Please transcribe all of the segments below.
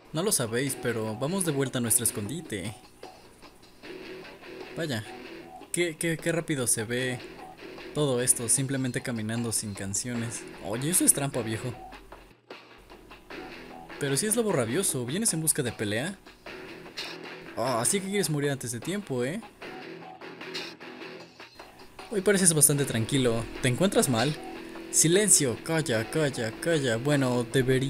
No lo sabéis, pero vamos de vuelta a nuestro escondite. Vaya, qué rápido se ve todo esto, simplemente caminando sin canciones. Oye, eso es trampa, viejo. Pero si es lobo rabioso, ¿vienes en busca de pelea? Así que quieres morir antes de tiempo, ¿eh? Hoy pareces bastante tranquilo. ¿Te encuentras mal? Silencio, calla, calla, calla. Bueno,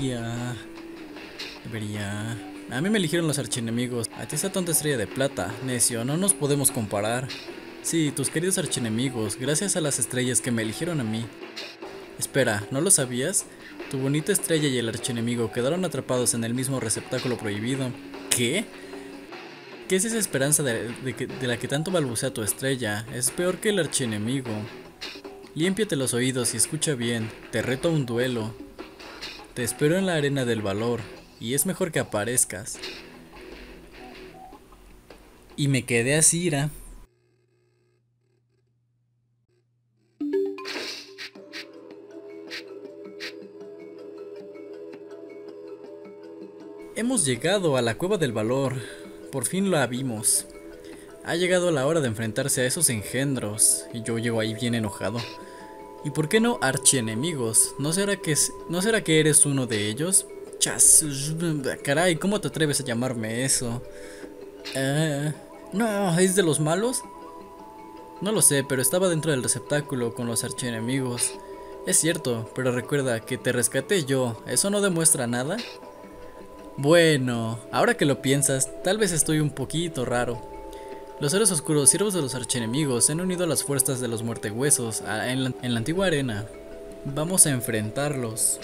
debería... A mí me eligieron los archienemigos. A ti esa tonta estrella de plata. Necio, no nos podemos comparar. Sí, tus queridos archienemigos, gracias a las estrellas que me eligieron a mí. Espera, ¿no lo sabías? Tu bonita estrella y el archienemigo quedaron atrapados en el mismo receptáculo prohibido. ¿Qué? ¿Qué es esa esperanza de la que tanto balbucea tu estrella? Es peor que el archienemigo. Límpiate los oídos y escucha bien. Te reto a un duelo. Te espero en la arena del valor. Y es mejor que aparezcas. Y me quedé así, Ira. Hemos llegado a la cueva del valor. Por fin la vimos. Ha llegado la hora de enfrentarse a esos engendros. Y yo llego ahí bien enojado. ¿Y por qué no archienemigos? ¿No será que eres uno de ellos? Chas, caray, ¿cómo te atreves a llamarme eso? No, ¿es de los malos? No lo sé, pero estaba dentro del receptáculo con los archienemigos. Es cierto, pero recuerda que te rescaté yo. ¿Eso no demuestra nada? Bueno, ahora que lo piensas, tal vez estoy un poquito raro. Los seres oscuros, siervos de los archienemigos, se han unido a las fuerzas de los muertehuesos en la antigua arena. Vamos a enfrentarlos.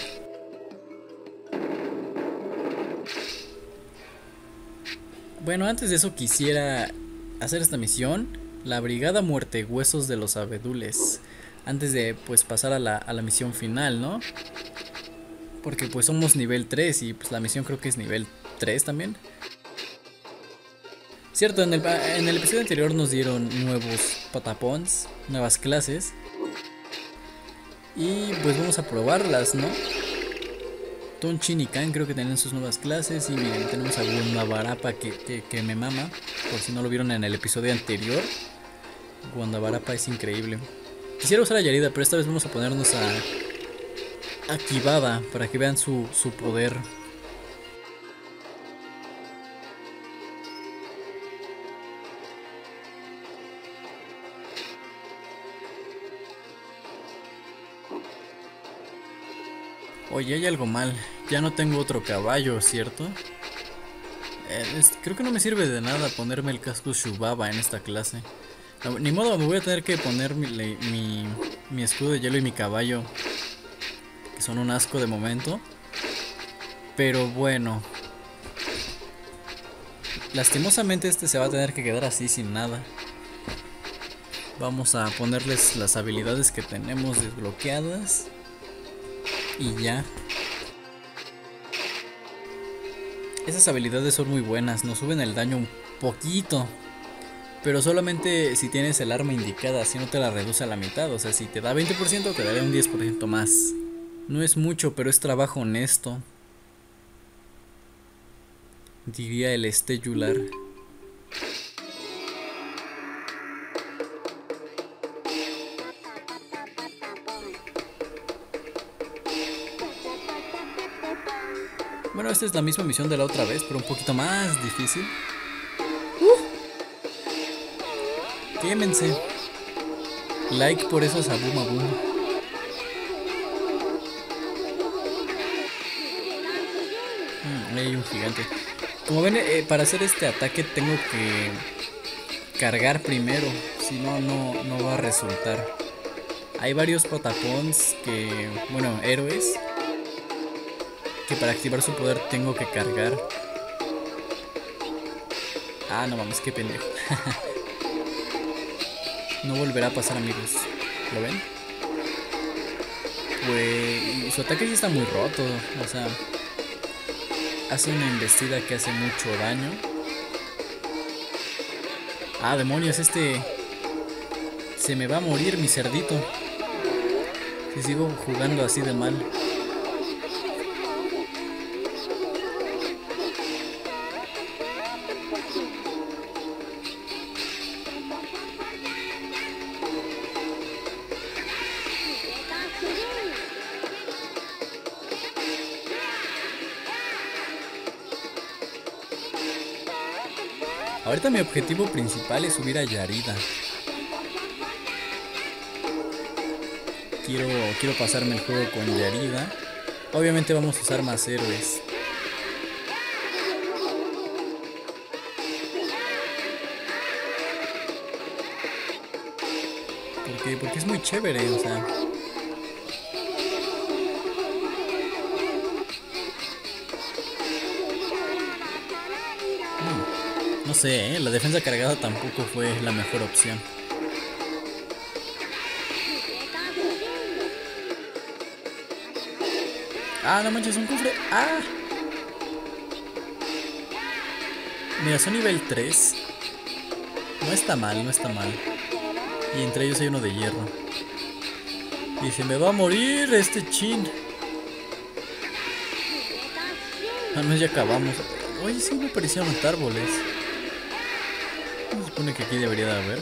Bueno, antes de eso quisiera hacer esta misión, la Brigada Muertehuesos de los Abedules. Antes de pues pasar a la misión final, ¿no? Porque pues somos nivel 3 y pues la misión creo que es nivel 3 también. Cierto, en el episodio anterior nos dieron nuevos patapons, nuevas clases. Y pues vamos a probarlas, ¿no? Tonchin y Khan creo que tienen sus nuevas clases. Y miren, tenemos a Guandabarapa que me mama. Por si no lo vieron en el episodio anterior, Guandabarapa es increíble. Quisiera usar a Yarida, pero esta vez vamos a ponernos a Kibaba para que vean su poder. Oye, hay algo mal. Ya no tengo otro caballo, ¿cierto? Creo que no me sirve de nada ponerme el casco Shubaba en esta clase. No, ni modo, me voy a tener que poner mi escudo de hielo y mi caballo, que son un asco de momento. Pero bueno, lastimosamente este se va a tener que quedar así sin nada. Vamos a ponerles las habilidades que tenemos desbloqueadas. Y ya. Esas habilidades son muy buenas, nos suben el daño un poquito. Pero solamente si tienes el arma indicada, si no te la reduce a la mitad. O sea, si te da 20%, te daré un 10% más. No es mucho, pero es trabajo honesto, diría el Estelular. Bueno, esta es la misma misión de la otra vez, pero un poquito más difícil. Quémense. Like por esos Abum. Ahí hay un gigante. Como ven, para hacer este ataque tengo que cargar primero. Si no, no va a resultar. Hay varios patapons que, bueno, héroes, que para activar su poder tengo que cargar. Ah, no mames, qué pendejo. No volverá a pasar, amigos. ¿Lo ven? Pues su ataque sí está muy roto. O sea, hace una embestida que hace mucho daño. Ah, demonios, se me va a morir mi cerdito si sigo jugando así de mal. Ahorita mi objetivo principal es subir a Yarida. Quiero pasarme el juego con Yarida. Obviamente vamos a usar más héroes. Porque es muy chévere, o sea. No sé, la defensa cargada tampoco fue la mejor opción. Ah, no manches, un cofre. Ah. Mira, son nivel 3. No está mal, no está mal. Y entre ellos hay uno de hierro. Y se me va a morir este chin. Ah, no, ya acabamos. Oye, sí me parecieron árboles. Se supone que aquí debería de haber.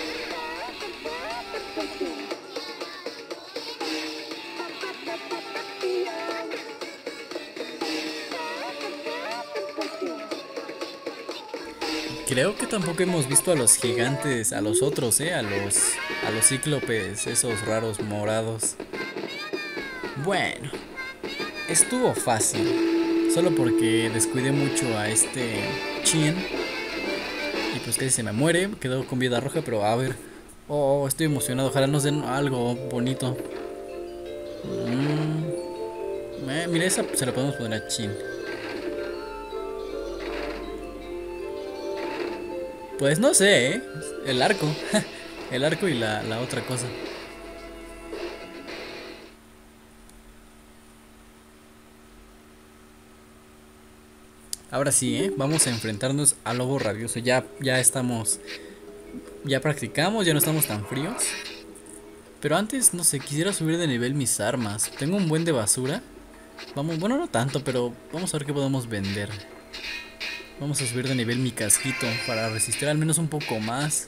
Creo que tampoco hemos visto a los gigantes, a los otros, a los cíclopes, esos raros morados. Bueno, estuvo fácil, solo porque descuidé mucho a este Chin y pues casi se me muere, quedó con vida roja, pero a ver, estoy emocionado, ojalá nos den algo bonito. Mira, esa se la podemos poner a Chin. Pues no sé, el arco. El arco y la otra cosa. Ahora sí, vamos a enfrentarnos al lobo rabioso. Ya estamos. Ya practicamos, ya no estamos tan fríos. Pero antes, no sé, quisiera subir de nivel mis armas. Tengo un buen de basura. Vamos, bueno, no tanto, pero vamos a ver qué podemos vender. Vamos a subir de nivel mi casquito para resistir al menos un poco más.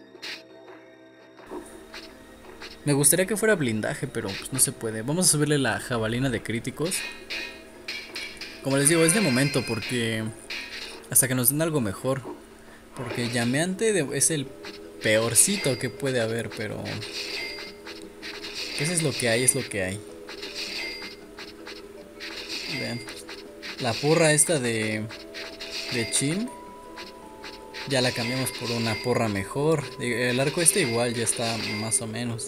Me gustaría que fuera blindaje, pero pues no se puede. Vamos a subirle la jabalina de críticos. Como les digo, es de momento porque hasta que nos den algo mejor. Porque llameante es el peorcito que puede haber, pero eso es lo que hay, es lo que hay. Vean, la porra esta de Chin ya la cambiamos por una porra mejor. El arco este igual ya está más o menos.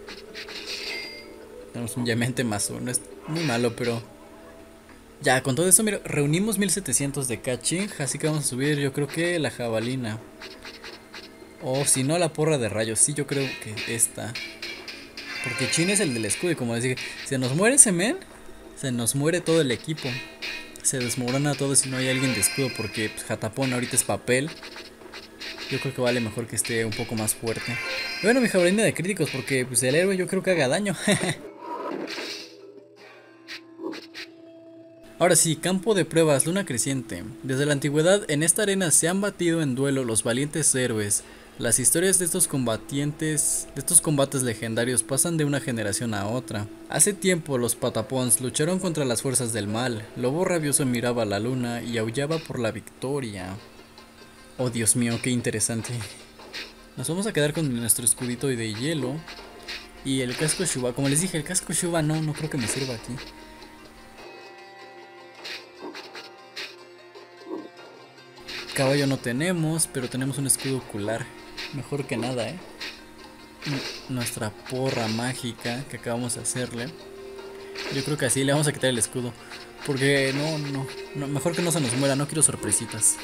Tenemos un llameante más uno, es muy malo, pero ya con todo eso, mira, reunimos 1700 de Kaching, así que vamos a subir yo creo que la jabalina. O si no, la porra de rayos. Sí, yo creo que esta. Porque Chin es el del escudo y como les dije, se nos muere ese men, se nos muere todo el equipo. Se desmorona todo si no hay alguien de escudo, porque pues, Jatapón ahorita es papel. Yo creo que vale mejor que esté un poco más fuerte. Y bueno, mi jabalina de críticos, porque pues el héroe yo creo que haga daño. Ahora sí, campo de pruebas, luna creciente. Desde la antigüedad en esta arena se han batido en duelo los valientes héroes. Las historias de estos combatientes, de estos combates legendarios pasan de una generación a otra. Hace tiempo los patapons lucharon contra las fuerzas del mal. Lobo rabioso miraba a la luna y aullaba por la victoria. Oh Dios mío, qué interesante. Nos vamos a quedar con nuestro escudito de hielo. Y el casco Shuba, como les dije, el casco Shuba no creo que me sirva aquí. Caballo no tenemos, pero tenemos un escudo ocular. Mejor que nada, Nuestra porra mágica que acabamos de hacerle. Yo creo que así le vamos a quitar el escudo. Porque no, mejor que no se nos muera, no quiero sorpresitas.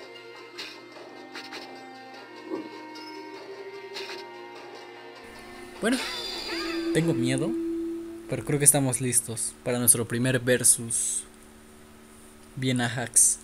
Bueno, tengo miedo, pero creo que estamos listos para nuestro primer versus. Bien Ajax.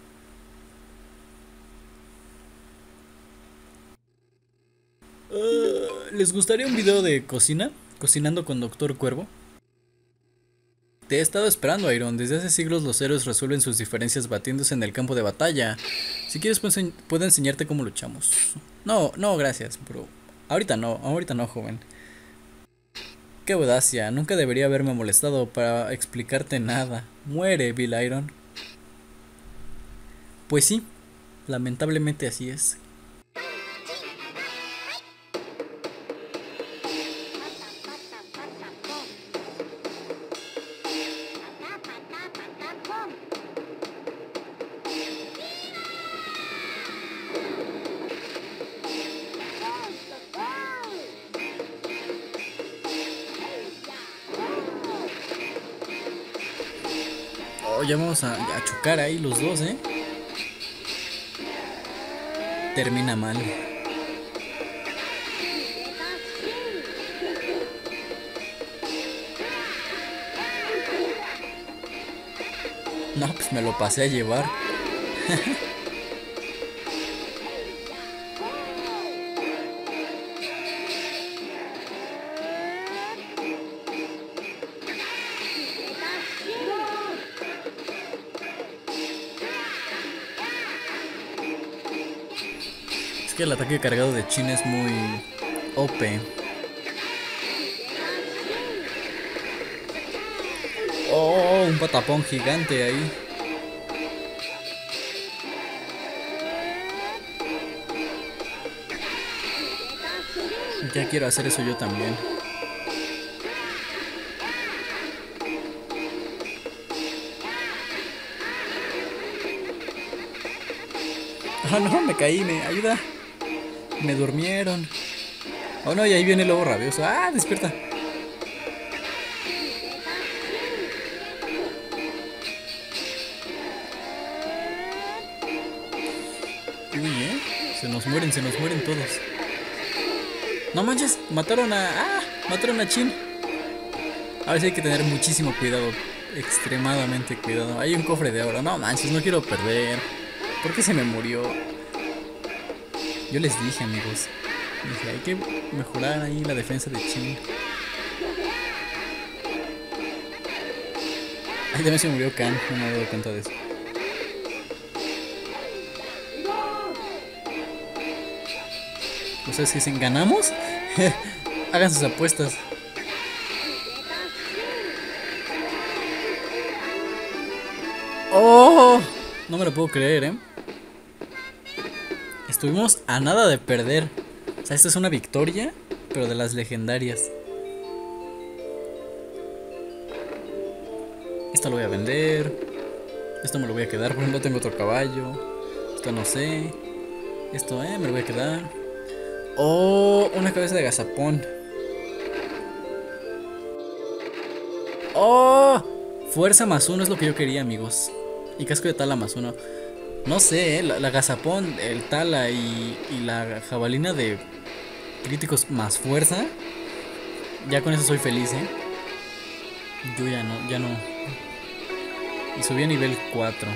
¿Les gustaría un video de cocina? Cocinando con Doctor Cuervo. Te he estado esperando, Iron. Desde hace siglos los héroes resuelven sus diferencias batiéndose en el campo de batalla. Si quieres puedo enseñarte cómo luchamos. No, no, gracias, bro. Ahorita no, joven. Qué audacia, nunca debería haberme molestado para explicarte nada. Muere, Bill Iron. Pues sí, lamentablemente así es. Oh, ya vamos a chocar ahí los dos, ¿eh? Termina mal. No, pues me lo pasé a llevar. Es que el ataque cargado de Chin es muy OP. Oh, un patapón gigante ahí. Ya quiero hacer eso yo también. Oh no, me caí, ayuda. Me durmieron. Oh no, y ahí viene el lobo rabioso. Ah, despierta. Uy, se nos mueren todos. No manches, mataron a Chin. A ver si hay que tener muchísimo cuidado. Extremadamente cuidado. Hay un cofre de oro. No manches, no quiero perder. ¿Por qué se me murió? Yo les dije, amigos. Dije, hay que mejorar ahí la defensa de Chin. Ahí también se murió Khan. No me he dado cuenta de eso. ¿Ustedes dicen ganamos? Hagan sus apuestas. ¡Oh! No me lo puedo creer, ¿eh? Estuvimos a nada de perder. O sea, esta es una victoria, pero de las legendarias. Esto lo voy a vender. Esto me lo voy a quedar porque no tengo otro caballo. Esto no sé. Esto, me lo voy a quedar. Oh, una cabeza de gazapón. Oh, fuerza +1 es lo que yo quería, amigos. Y casco de tala +1. No sé, la gazapón, el tala y la jabalina de críticos más fuerza. Ya con eso soy feliz, Yo ya no. Y subí a nivel 4.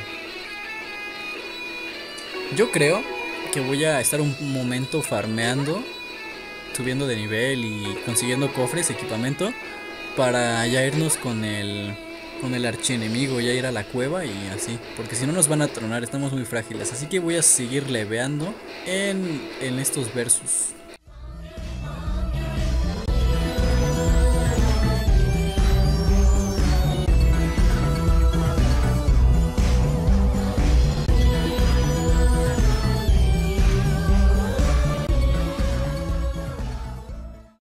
Yo creo que voy a estar un momento farmeando, subiendo de nivel y consiguiendo cofres, equipamiento, para ya irnos con el archienemigo, ya ir a la cueva y así, porque si no nos van a tronar, estamos muy frágiles. Así que voy a seguir leveando en estos versus.